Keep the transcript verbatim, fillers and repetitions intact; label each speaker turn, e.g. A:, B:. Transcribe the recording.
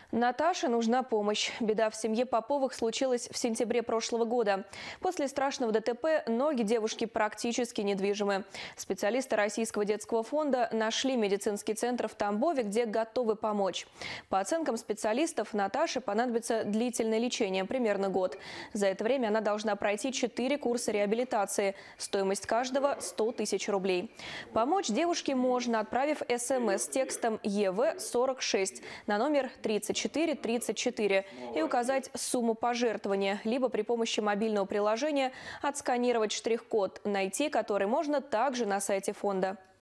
A: Наташе нужна помощь. Беда в семье Поповых случилась в сентябре прошлого года. После страшного ДТП ноги девушки практически недвижимы. Специалисты Российского детского фонда нашли медицинский центр в Тамбове, где готовы помочь. По оценкам специалистов, Наташе понадобится длительное лечение, примерно год. За это время она должна пройти четыре курса реабилитации. Стоимость каждого – сто тысяч рублей. Помочь девушке можно, отправив СМС с текстом Е В сорок шесть на номер тридцать четыре тридцать четыре и указать сумму пожертвования, либо при помощи мобильного приложения отсканировать штрих-код, найти который можно также на сайте фонда.